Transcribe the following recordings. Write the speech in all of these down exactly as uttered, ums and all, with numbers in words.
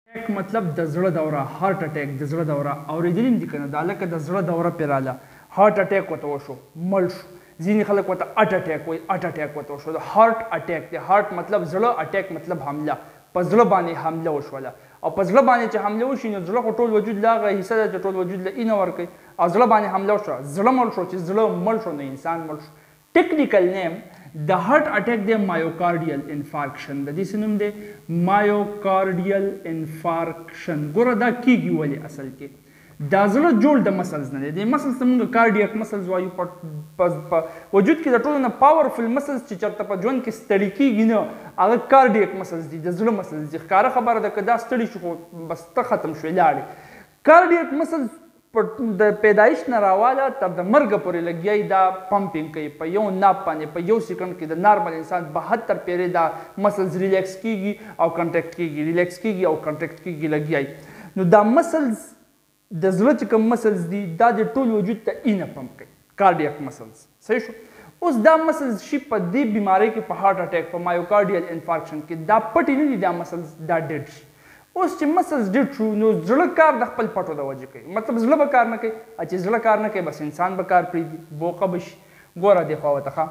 اټیک مطلب د زړه دوره، هارت اټیک د زړه دوره اورېدلي دي که نه؟ دا لکه د زړه دوره پرې راله، هارت اټیک ورته وشو، مړ شو. ځینې خلک ورته اټ اټیک وایي، اټ اټیک ورته وشو. د هارت اټیک دی، هارت مطلب زړه، اټیک مطلب حمله، په زړه باندې حمله وشوله. او په زړه باندې چې حمله وشي نو زړه خو ټول وجود له هغه حصه ده چې ټول وجود له اینه ورکوي، او زړه باندې حمله وشوه، زړه مړ شو. چې زړه مړ شو نو انسان مړ شو. ټیکنیکل نیم د هارت اټیک دی مایوکارډیل انفارکشن. د دې څه نوم دی؟ مایوکارډیل انفارکشن. ګوره دا کیږي ولې؟ اصل کې دا زړه جوړ د مسلز نه دی. د مسلز ته موږ کارډیاک مسلز وایو. په وجود کې د ټولو نه پاورفل مسلز چې چېرته په ژوند کې ستړي کېږي نه، هغه کارډیاک مسلز دي، د زړه مسلز دي. ښکاره خبره ده که دا ستړي شو خو بس ته ختم شوې، لاړې. کارډیاک مسلز د پیدایش نه راواله تر د مرګه پورې لګیایي دا پمپینګ کوي په یو ناب باندې. په یو سیکنډ کې د نارمل انسان بهتر پیرې دا مسلز ریلیکس کېږي او کنټریکټ کېږي، ریلیکس کېږي او کنټریکټ کېږي، لګیایي. نو دا مسلز د زړه چې کوم مسلز دي دا د ټول وجود ته اینه پمپ کوي، کارډیاک مسلز. صحیح شو؟ اوس دا مسلز شي په دې بیمارۍ کې، په هارت اټیک، په مایوکارډیل انفارکشن کې دا پټې نه دي، دا مسلز دا ډیډ شي. اوس چې مسلز ډیډ شو نو زړه کار د خپل پټو د وجې کوي. مطلب زړه به کار نه کوي، چې زړه کار نه کوي بس انسان به کار پرېږدي، بوقه به شي. ګوره دې خوا ورته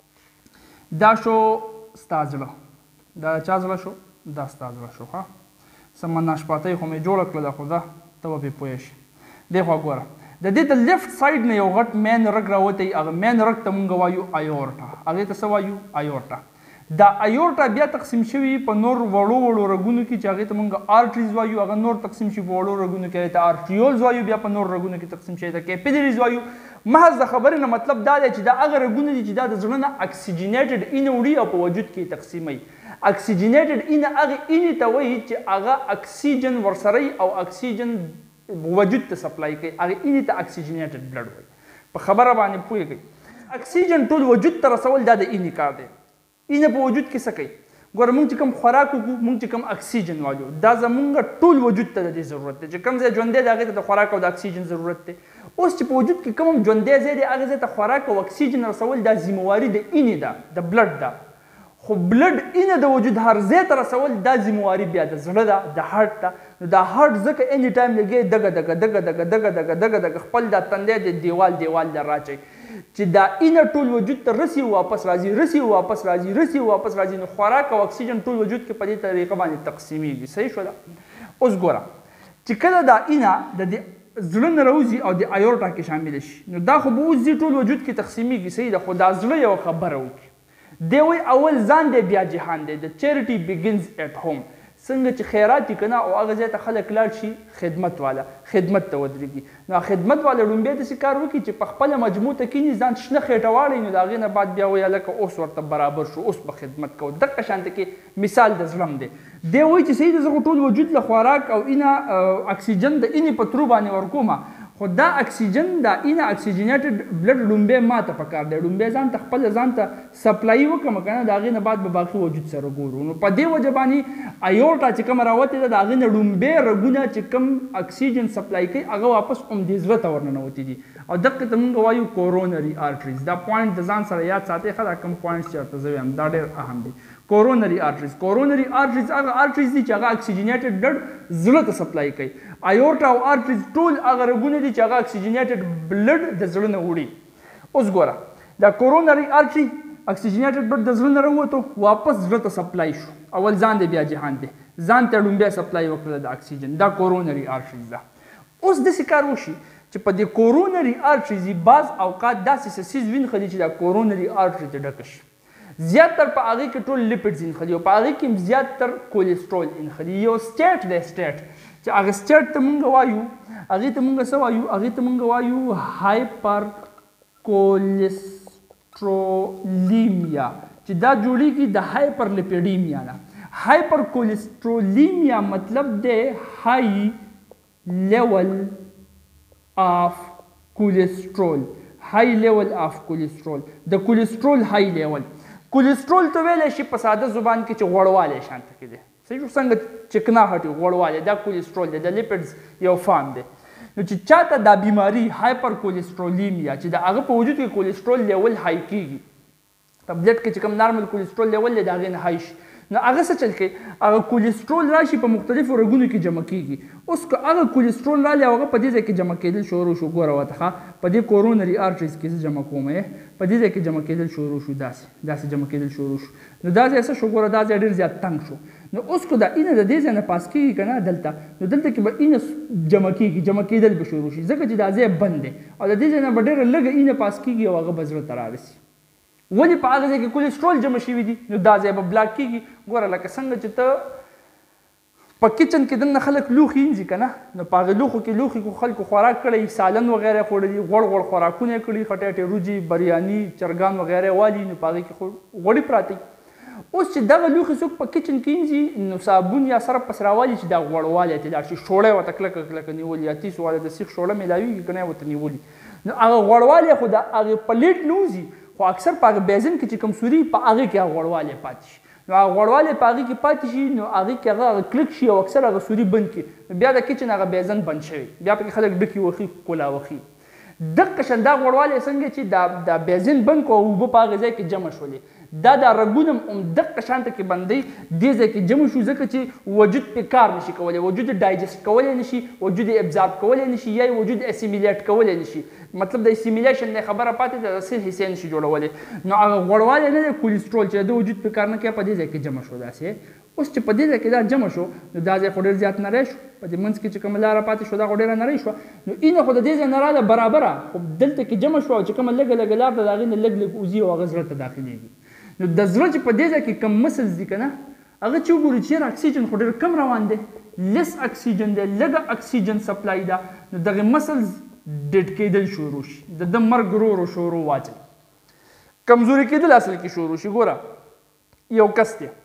ښه، دا شو ستا زړه، دا چا زړه شو؟ دا ستا زړه شو. ښه څه مناشپاتۍ خو مې جوړه کړله، خو ده ته به پرې پوه شي. دې خوا ګوره، د دې د لیفټ سایډ نه یو غټ مین رګ راوتی، هغه مین رګ ته مونږ وایو ایورټا. هغې ته څه وایو؟ ایورټا. دا ایورټا بیا تقسیم شوي په نور وړو وړو رګونو کې چې هغې ته مونږ آرټریز وایو. هغه نور تقسیم شي په وړو رګونو کې، هغې ته آرټریولز وایو. بیا په نور رګونو کې تقسیم شوي ته کیپیلریز وایو. محض د خبرې نه مطلب دا دی چې دا هغه رګونه دي چې دا د زړه نه اکسیجنیټډ اینه وړي او په وجود کې تقسیموي. اکسیجنیټډ اینه هغې اینې ته وایي چې هغه اکسیجن ورسره او اکسیجن وجود ته سپلای کوي، هغه اینې ته اکسیجنیټډ بلډ وایي. په خبره باندې پوهېږئ؟ اکسیجن ټول وجود ته رسول دا د اینې کار دی. اینه په وجود کې څه کوي؟ ګوره مونږ چې کوم خوراک وکړو، مونږ چې کوم اکسیجن وایو، دا زمونږ ټول وجود ته د دې ضرورت دی. چې کوم ځای ژوندی دی هغې ته د خوراک او د اکسیجن ضرورت دی. اوس چې په وجود کې کوم ژوندی ځای دی هغې ځای ته خوراک او اکسیجن رسول دا ذمهواري د اینې ده، د بلډ ده. خو بلډ اینه د وجود هر ځای ته رسول دا ذمهواري بیا د زړه ده، د هارټ ده. نو دا هارټ ځکه اني ټایم لګي دغه دغه دغه دغه دغه دغه دغه دغه خپل دا تندی د دیوال دیوال له راچي چې دا اینه ټول وجود ته رسي واپس راځي، رسي واپس راځي، رسي واپس راځي. نو خوراک او اکسیجن ټول وجود کې په دې طریقه باندې تقسیمیږي. صحیح شو ده؟ اوس ګوره چې کله دا اینه د زړه نه راوځي او د ایورټا کې شامل شي نو دا خو به اوس ټول وجود کې تقسیمیږي. صحیح ده؟ خو دا زړه یو خبره وکړي، دی وایي اول ځان دی بیا جهان دی. د چیریټي بګینز ایټ هوم. څنګه چې خیرات یې که نه او هغه ځای ته خلک لاړ شي خدمت والا، خدمت ته ودرېږي. نو خدمت والا لومبی داسې کار وکړي چې په خپله مجموع ته کښېني، ځان شنه خېټه واړوي، نو د هغې نه بعد بیا وایي هلکه اوس ورته برابر شو، اوس به خدمت کوو. دقه شانته کې مثال د زړه دی. دی وایي چې صحیح ده زه خو ټول وجود له خوراک او اینه اکسیجن د اینې په ترو باندې ورکومه، خو دا اکسیجن دا اینه اکسیجنیټډ بلډ لومبی ما ته پکار دی. لومبی ځان ته خپله ځان ته سپلایي وکړم که نه، د هغې نه بعد به باقي وجود سره ګورو. نو په دې وجه باندې ایورټا چې کومه راوتې ده د هغې نه لومبی رګونه چې کوم اکسیجن سپلای کوي هغه واپس همدې زړه ته ورننوتي دي. او دقې ته مونږ وایو کورونري آرټریز. دا پوینټ د ځان سره یاد ساتئ ښه، دا کوم پوینټس چې ورته زه وایم دا ډېر اهم دی. کورونري آرټریز، کورونري آرټریز هغه آرټریز دي چې هغه اکسیجنیټډ بلډ زړه ته سپلای کوي. ایورټا او آرټریز ټول هغه رګونه دي چې هغه اکسیجنیټډ بلډ د زړه نه وړي. اوس ګوره دا کورونري آرټري اکسیجنیټډ بلډ د زړه نه راووتو، واپس زړه ته سپلای شو. اول ځان دی بیا جهان دی، ځان ته لومبی سپلای وکړه د اکسیجن، دا کورونري آرټریز ده. اوس داسې کار وشي چې په دې کورونري آرټریز بعض اوقات داسې څه څیز وینخلي چې دا کورونري آرټري ته ډکه شي. زیاتر په هغې کې ټول لیپډز انخلي او په هغې کې هم زیاتر کولیسټرول انخلي. یو سټیټ دی سټیټ چې هغه سټیټ ته مونږ وایو، هغې ته مونږ څه وایو؟ هغې ته مونږ وایو هایپر کولیسټرولیمیا، چې دا جوړېږي د هایپر لیپیډیمیا نه. هایپر کولیسټرولیمیا مطلب دی های لیول آف کولیسټرول، های لیول آف کولیسټرول، د کولیسټرول های لیول. کولیسټرول ته ویلی شي په ساده زبان کې چې غوړوالی شانته کې دی. صحیح شو؟ څنګه چکناهټ وي غوړوالی، دا کولیسټرول دی، د لیپډز یو فارم دی. نو چې چاته دا بیماري هایپر کولیسټرولیمیا چې د هغه په وجود کې کولیسټرول لیول های کېږي، په بلډ کې چې کوم نارمل کولیسټرول لیول دی د هغې نه های شي، نو هغه څه چل کوي هغه کولیسټرول راشي په مختلفو رګونو کې جمع کیږي اوس که هغه کولیسټرول رالی هغه په دې ځای کې جمع کېدل شروع شو ګوره ورته په دې کورونري آرټریز کې زه جمع کوم په دې ځای کې جمع کېدل شروع شو داسې داسې جمع کېدل شروع شو نو دا ځای څه شو ګوره دا ځای ډېر زیات تنګ شو نو اوس که دا اینه د دې ځای نه پاس کېږي که نه دلته نو دلته کې به اینه جمع کېږي جمع کېدل به شروع شي ځکه چې دا ځای بند دی او د دې ځای نه به ډېره لږه اینه پاس کېږي او هغه به زړه ته رارسي ولې په هغه ځای کې کولیسټرول جمع شوي دي نو دا ځای به بلاک کېږي ګوره لکه څنګه چې ته په کچن کې دننه خلک لوښي انځي که نه نو په هغې لوښو کې لوښي خلکو خوراک کړی سالن وغیره خوړلي غوړ غوړ خوراکونه یې کړي خټاټې روجي بریاني چرګان وغیره والي نو په هغې کې خو غوړي پراته اوس چې دغه لوښي څوک په کچن کې انځي نو صابون یا سرف پس راوالي چې دا غوړوالی ته لاړ شي شوړی ورته کلکه کلکه نیولي یا تیس والی د سیخ شوړه میلاویږي که نه ورته نیولي نو هغه غوړوالی خو د هغې په لیټ نه وځي خو اکثر په هغه بیزن کې چې کوم سوري په هغې کې هغه غوړوالی پاتې شي نو هغه غوړوالی په هغې کې پاتې شي نو هغې کې هغه کلک شي او اکثر هغه سوري بند کړي نو بیا د کچن هغه بیزن بند شوی بیا پکې خلک ډکي وخي کولا وخي دقه شان دا غوړوالی څنګه چې دا دا بیزن بند کړو او اوبه په هغې ځای کې جمع شولې دا دا رګونه هم دقه شانته کې بندوي دې ځای کې جمع شو ځکه چې وجود پې کار نشي کولی وجود ډایجسټ کولی نشي وجود ابزارب کولی نشي یا وجود اسیمیلیټ کولی نشي مطلب د اسیمیلیشن نه خبره پاتې ده د سل حصې نشي جوړولی نو هغه غوړوالی نه دی کولیسټرول چې د وجود پې کار نه کوي په دې ځای کې جمع شو داسې اوس چې په دې ځای کې دا جمع شو نو دا ځای خو ډېر زیات نری شو په دې منځ کې چې کومه لاره پاتې شو دا خو ډېره نری شوه نو اینه خو د دې ځای نه راله برابره خو دلته کې جمع شوه او چې کومه لږه لږه لار ده د هغې نه لږ لږ وځي او هغه زړه ته داخلېږي نو د زړه چې په دې ځای کې کم مسلز دي که نه هغه چې وګورو چې یاره اکسیجن خو ډېر کم روان دی لس اکسیجن دی لږه اکسیجن سپلای ده نو دغې مسلز ډېډ کېدل شروع شي د ده مرګ ورو ورو شروع واچوي کمزوري کېدل اصل کې شروع شي ګوره یو کس دی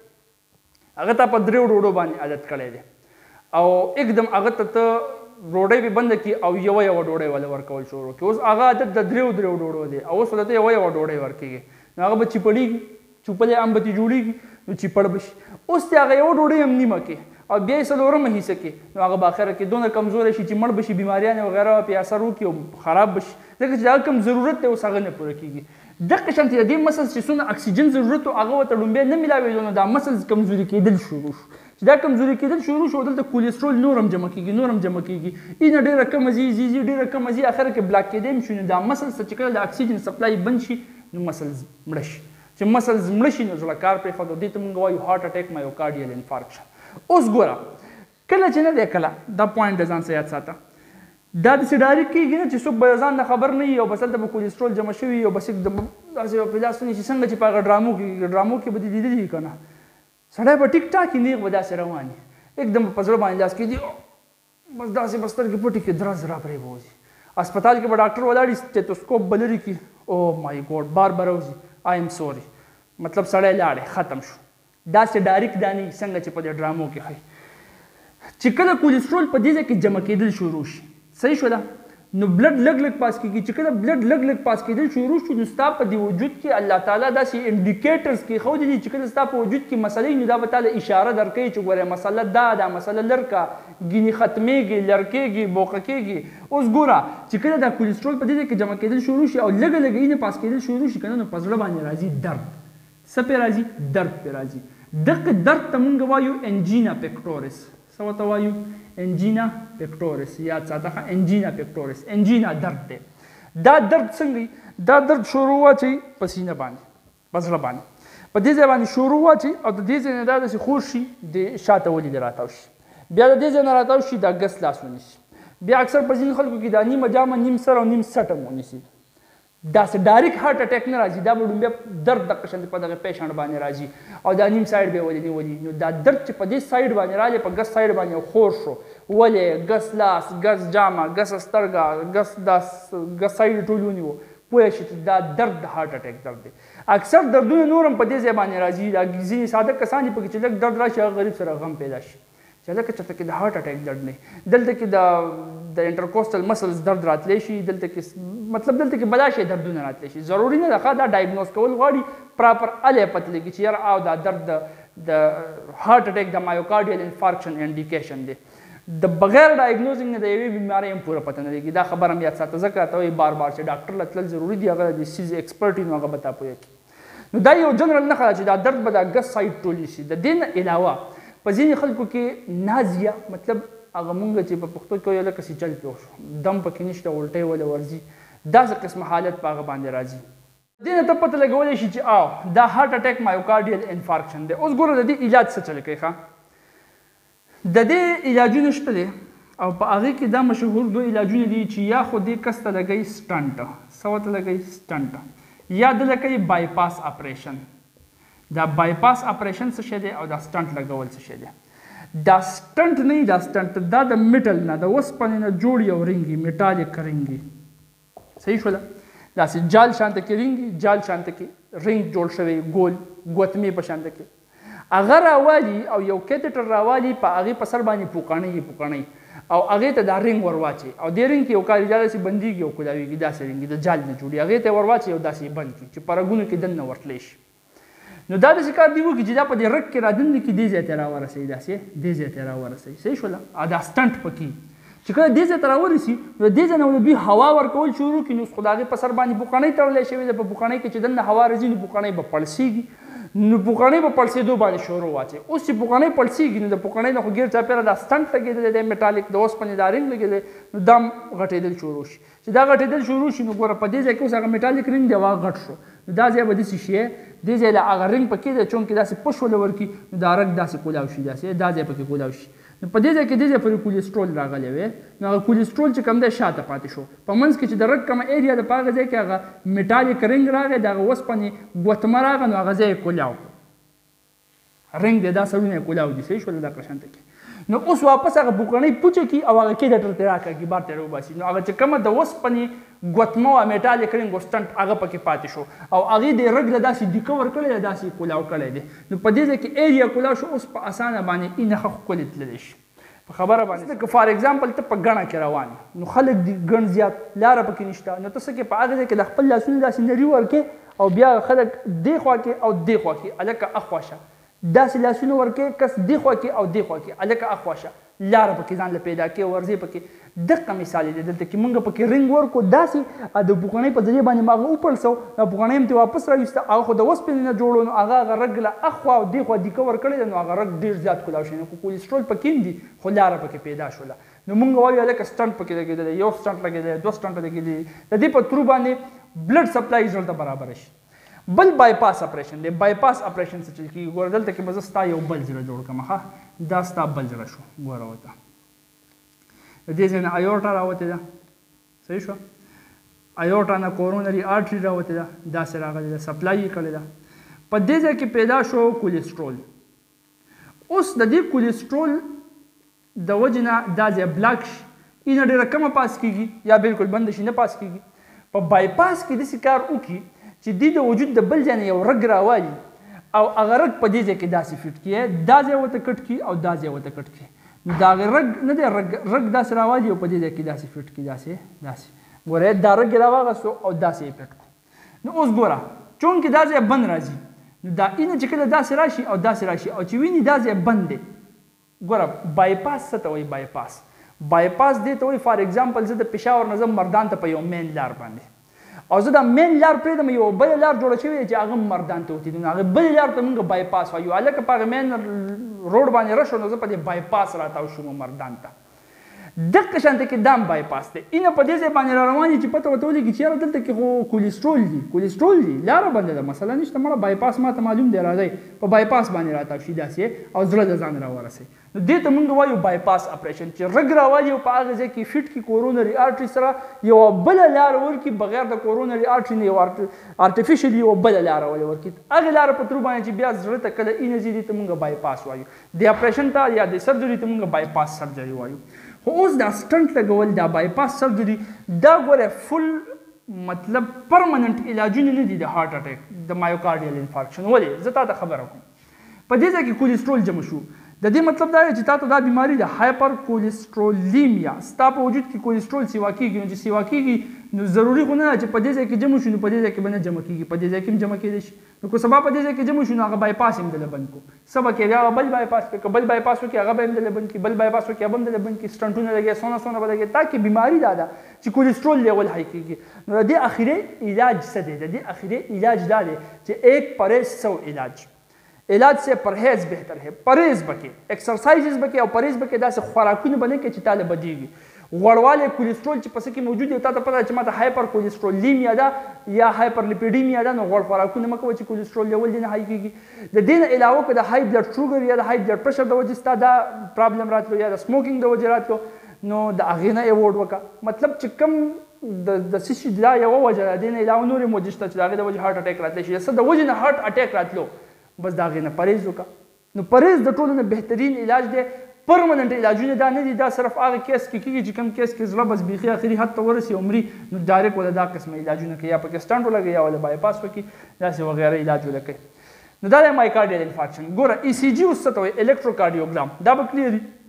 هغه ته په درېو ډوډو باندې عادت کړی دی او एकदम هغه ته ته ډوډۍ به بنده کړي او یوه یوه ډوډۍ ولې ورکول شروع کړي اوس هغه عادت د درېو درېو ډوډو دی او اوس ورته یوه یوه ډوډۍ ورکېږي نو هغه به چپړېږي چوپلې هم به ترې جوړېږي نو چپړ به شي اوس ته هغه یوه ډوډۍ هم نیمه کې او بیا یې څلورمه حصه کې نو هغه به اخره کې دونه کمزوری شي چې مړ به شي بیماریانې وغیره پې اثر وکړي او خراب به شي ځکه چې د هغه کوم ضرورت دی اوس هغه نه پوره کېږي دقه شانتې د دې مسلز چې څومره اکسیجن ضرورت و هغه ورته لومبی نه میلاوېدو نو دا مسلز کمزوري کېدل شروع شو چې دا کمزوري کېدل شروع شو دلته کولیسټرول نور هم جمع کېږي نور هم جمع کېږي اینه ډېره کمه ځي ځي ځي ډېره کمه ځي اخره کې بلاک کېدی هم شي نو دا مسلز ته چې کله د اکسیجن سپلای بند شي نو مسلز مړه شي چې مسلز مړه شي نو زړه کار پرېښود دې ته موږ وایو هارټ اټیک مایوکارډیل انفارکشن اوس ګوره کله چې نه دی کله دا پوینټ د ځان سره یاد ساته دا داسې ډایرکټ کېږي نه چې څوک به ځان نه خبر نه وي او بس هلته به کولیسټرول جمع شوي او بس داسې یو په لاس ونیسي څنګه چې په هغه ډرامو کې ډرامو کې به دې لیدلي که نه سړی به ټیک ټاک یي نیغ به داسې روان وي एकदम په زړه باندې لاس کېږي بس داسې به سترګې پټې کړي درز را پرې به وځي هسپتال کې به ډاکټر ولاړ وي سټیتوسکوپ به لرې کړي او مای ګوډ بار به راوځي آی ایم سوري مطلب سړی لاړې ختم شو داسې ډایرکټ دا نه وي څنګه چې په دې ډرامو کې ښایي چې کله کولیسټرول په دې ځای کې جمع کېدل شروع شي صحیح شو ده نو بلډ لږ لږ پاس کېږي چې کله بلډ لږ لږ پاس کېدل شروع شو نو ستا په دې وجود کې الله تعالی داسې انډیکیټرز کېښودي دي چې کله ستا په وجود کې مسلې نو دا به تاله اشاره درکوي چې ګوره مسله دا دا مسله لر کا ګینې ختمېږي لر کېږي بوقه کېږي اوس ګوره چې کله دا کولیسټرول په دې ځای کې جمع کېدل شروع شي او لږه لږه یې پاس کېدل شروع شي که نه نو په زړه باندې راځي درد څه پرې راځي درد پرې راځي دغه درد ته موږ وایو انجینا پکټورس څه ورته وایو انجینا پکټورس یاد ساته انجینا پکټورس انجینا درد دی دا درد څنګه دا درد شروع واچوي په سینه باندې په زړه باندې په دې ځای باندې شروع واچوي او د دې ځای نه دا داسې خوږ شي د شاته ولې د راتاو شي بیا د دې ځای نه راتاو شي دا ګس لاس ونیسي بیا اکثر په ځینې خلکو کې دا نیمه جامه نیم سر او نیم سټ هم ونیسي داسې ډایرکټ هارټ اټیک نه راځي دا به ډومبیا درد دغه شانتې په دغه پیشنټ باندې راځي او دا نیم سایډ به یې ولې نیولي نو دا درد چې په دې سایډ باندې راغلی په ګس سایډ باندې خور شو ولې ګس لاس ګس جامه ګس سترګه ګس دا ګس سایډ ټول ونیو پوه شي چې دا درد د هارټ اټیک درد دی اکثر دردونه نور هم په دې ځای باندې راځي دا ځینې ساده کسان دي پکې چې لږ درد راشي هغه غریب سره غم پیدا شي چې لکه چېرته کې د هارټ اټیک درد نه دلته کې د د انټرکوسټل مسلز درد راتلی شي دلته کې مطلب دلته کې بلا شی دردونه راتلی شي ضروري نه ده دا ډایګنوز کول غواړي پراپر الی پته لګي چې یاره او دا درد د هارټ اټیک د مایوکارډیل انفارکشن انډیکیشن دی د بغیر ډایګنوزینګ نه د یوې بیمارۍ هم پوره پته نه لګي دا خبره هم یاد ساته ځکه ته وایي بار بار چې ډاکټر له تلل ضروري دي هغه د سیز ایکسپرټ وي نو هغه به تا پوهه کړي نو دا یو جنرال نښه ده چې دا درد به دا ګس سایډ ټولې شي. د دې نه علاوه په ځینې خلکو کې نازیه مطلب هغه مونږ چې په پښتو کې وایو لکه سیچل پې وشو دم پکې نشته الټۍ وله ورځي داسې قسمه حالت په هغه باندې راځي. دې نه ته پته لګولی شي چې او دا هارټ اټیک مایوکارډیل انفارکشن دی. اوس ګوره د دې علاج څه چل کوي ښه د دې علاجونه شته دی او په هغې کې دا مشهور دو علاجونه دي چې یا خو دې کس ته لګوي سټنټ څه ورته لګوي سټنټ یا دله کوي بایپاس اپریشن. دا بایپاس اپریشن څه شی دی او دا سټنټ لګول څه شی دی. دا سټنټ نه دا سټنټ دا د میټل نه د اوسپنې نه جوړ یو رنګي میټالیک رنګي صحیح شوله داسې جال شانته کې رنګي جال شانته کې رنګ جوړ شوی ګول ګوتمې په شانته کې هغه راوالي او یو کیتیټر راوالي په هغې په سر باندې پوکاڼۍ پوکاڼۍ او هغې ته دا رنګ ور واچوي او دې رنګ کې یو کاري داسې بندېږي او کولاویږي داسې رنګي د جال نه جوړي هغې ته یې ور واچوي او داسې یې بند کړي چې په رګونو کې دننه ورتلی شي. نو دا داسې کار دی وکړي چې دا په دې رګ کې رادننه کې دې ځای ته راورسوي داسې دې ځای ته راورسوي صحیح شوله او دا سټنټ پکې چې کله دې ځای ته راورسي نو دې ځای نه دوی هوا ورکول شروع کړي نو اوس خو د هغې په سر باندې پوکاڼۍ تړلی شوې ده په پوکاڼۍ کې چې دننه هوا راځي نو پوکاڼۍ به پړسېږي نو پوکاڼۍ په پړسېدو باندې شروع واچوي. اوس چې پوکاڼۍ پړسېږي نو د پوکاڼۍ نه خو ګیر چاپېره دا سټنټ لګېدلی دی میټالیک د اوسپنې دا رنګ لګېدلی نو دا هم غټېدل شروع شي. چې دا غټېدل شروع شي نو ګوره په دې ځای کې اوس هغه میټالیک رنګ دی هغه غټ شو نو دا ځای به داسې شي دې ځای له هغه رنګ پکې دی چونکې داسې پش وله ورکړي نو دا رګ داسې کولاو شي داسې دا ځای پکې کولاو شي. نو په دې ځای کې دې ځای پورې کولیسټرول راغلی وی نو هغه کولیسټرول چې کوم دی شاته پاتې شو په منځ کې چې د رګ کومه ایریا ده په هغه ځای کې هغه میټالیک رنګ راغی د هغه اوسپنې ګوتمه راغی نو هغه ځای یې کولاو رنګ دی دا سرونه یې کولاو دي صحیح شوله دا په شانته کې. نو اوس واپس هغه پوکاڼۍ پوچه کړي او هغه کیډټر ته راکاږي بار ته راوباسي نو هغه چې کومه د اوسپنې ګوتمه وه میټالیک رنګ او سټنټ هغه پکې پاتې شو او هغې د رګ له داسې ډیکور کړی دی داسې کولاو کړی دی نو په دې ځای کې ایریا کولاو شو اوس په اسانه باندې ای نښه ښکلې تللی شي په خبره باندې که فار ایگزامپل ته په ګڼه کې روان نو خلک دي ګڼ زیات لاره پکې نشته نو ته څه کې په هغه ځای کې د خپل لاسونه داسې نري ورکې او بیا خلک دې خوا کې او دې خوا کې هلکه اخوا شه داسې لاسونه ورکې کس دې خوا کې او دې خوا کې هلکه اخوا شه لاره پکې ځان له پیدا کې ورځې پکې دقه مثال دی دلته کې موږ پکې رنګ ورکو داسې د پوکاڼۍ په ذریعه باندې ما هغه وپړسو دا پوکاڼۍ هم ترې واپس راویسته هغه خو د اوسپنې نه جوړو نو هغه هغه رګ له اخوا او دې خوا ډیکور کړی دی نو هغه رګ ډېر زیات کولاو شي نو کولیسټرول پکې هم دي خو لاره پکې پیدا شوله نو موږ وایو هلکه سټنټ پکې لګېدلی یو سټنټ لګېدلی دوه سټنټ لګېدلي د دې په ترو باندې بلډ سپلای زړه ته برابره شي. بل بایپاس اپریشن دی بایپاس اپریشن څه چل کېږي ګوره دلته کې به زه ستا یو بل زړه جوړ کړم ښه دا ستا بل زړه شو ګوره ورته د دې ځای نه ایورټا راوتې ده صحیح شوه ایورټا نه کورونري آرټري راوتې ده داسې راغلې ده سپلای یې کړې ده په دې ځای کې پیدا شو کولیسټرول. اوس د دې کولیسټرول د وجې نه دا ځای بلاک شي اینه ډېره کمه پاس کېږي یا بالکل بند شي نه پاس کېږي. په بایپاس کې داسې کار وکړي چې دې د وجود د بل ځای نه یو رګ راوالي او هغه رګ په دې ځای کې داسې فټ کړي دا ځای ورته کټ کړي او دا ځای ورته کټ کړي نو د هغې رګ نه دی رګ رګ داسې راوالي او په دې ځای کې داسې فټ کړي داسې داسې ګوره دا رګ یې راواغستو او داسې یې فټ کړو. نو اوس ګوره چونکې دا ځای بند راځي نو دا اینه چې کله داسې راشي او داسې راشي او چې ویني دا ځای بند دی ګوره بایپاس څه ته وایي بایپاس بایپاس دې ته وایي فار ایگزامپل زه د پېښور نه ځم مردان ته په یو مین لار باندې او زه دا مین لار پرېږدم یو بله لار جوړه شوې ده چې هغه مردان ته وتې نو هغې بلې لار ته موږ بایپاس وایو هلکه په هغه مین روډ باندې راشو نو زه په دې بایپاس راتاو شوم مردان ته دقه شانته کې دا هم بایپاس دی اینه په دې ځای باندې را روان یي چې پته ورته ولګي چې یاره دلته کې خو کولیسټرول دي کولیسټرول دي لاره بنده ده مسله نشته مړه بایپاس ما ته معلوم دی راځئ په بایپاس باندې راتاو شي داسې او زړه د ځان راورسئ نو دې ته موږ وایو بایپاس اپریشن چې رګ راوالي او په هغه ځای کې فټ کړي کورونري آرټري سره یوه بله لاره ورکړي بغیر د کورونري آرټري نه یو آرټیفیشل یوه بله لاره ولې ورکړي هغې لاره په ترو باندې چې بیا زړه ته کله اینه ځي دې ته موږ بایپاس وایو د اپریشن ته یا د سرجري ته موږ بایپاس سرجري وایو. خو اوس دا سټنټ لګول دا بایپاس سرجري دا ګوره فل مطلب پرمننټ علاجونه نه دي د هارټ اټیک د مایوکارډیل انفارکشن ولې زه تا ته خبره کوم په دې ځای کې کولیسټرول جمع شو د دې مطلب دا دی چې تا ته دا بیماري ده هایپر کولیسټرولیمیا ستا په وجود کې کولیسټرول سیوا کېږي نو چې سیوا کېږي نو ضروري خو نه ده چې په دې ځای کې جمع شي نو په دې ځای کې به نه جمع کېږي په دې ځای کې هم جمع کېدی شي نو که سبا په دې ځای کې جمع شو نو هغه بایپاس هم دله بند کو سبا کې بیا بل بایپاس کې بل بایپاس وکړي هغه به هم دله بند کړي بل بایپاس وکړي هغه هم دله بند کړي سټنټونه لګي سونه سونه به لګي تاکي بیماري دا ده چې کولیسټرول لیول هاي کېږي نو د دې اخري علاج څه دی د دې اخري علاج دا دی چې ایک پرهیز سو علاج علاج سے پرهیز بہتر ہے پرهیز بکې ایکسرسایزز بکې او پرهیز بکې داسې خوراکونه بنه کې چې تاله بدیږي غوړوالی کولیسټرول چې پس کې موجود دی تا ته پته چې ماته هایپر کولیسټرولیمیا ده یا هایپر لیپیډیمیا ده نو غوړ خوراکونه مه کوه چې کولیسټرول لیول دې نه های کېږي د دې نه علاوه که د های بلډ شوګر یا د های بلډ پرشر د وجې ستا دا پرابلم راتلو یا د سموکینګ د وجې راتلو نو د هغې نه ایوارډ وکړه مطلب چې کوم د د څه شي دا یوه وجه ده دې نه علاوه نورې موجې شته چې د هغې د وجې هارټ اټیک راتلی شي څه د وجې نه هارټ اټیک راتلو بس د هغې نه پرهیز وکړه نو پرهیز د ټولو نه بهترین علاج دی پرمننټ علاجونه دا نه دي دا صرف هغه کیس کې کېږي چې کوم کیس کې زړه بس بیخي آخري حد ته ورسي او مري نو ډایرکټ ولا دا قسمه علاجونه کوي یا پکې سټنټ ولګوي یا ولا بایپاس وکړي داسې وغیره علاج ولګوي نو دا د مایکارډیل انفارکشن ګوره ای سی جي اوس څه ته وایي الکتروکارډیوګرام دا به کلیر وي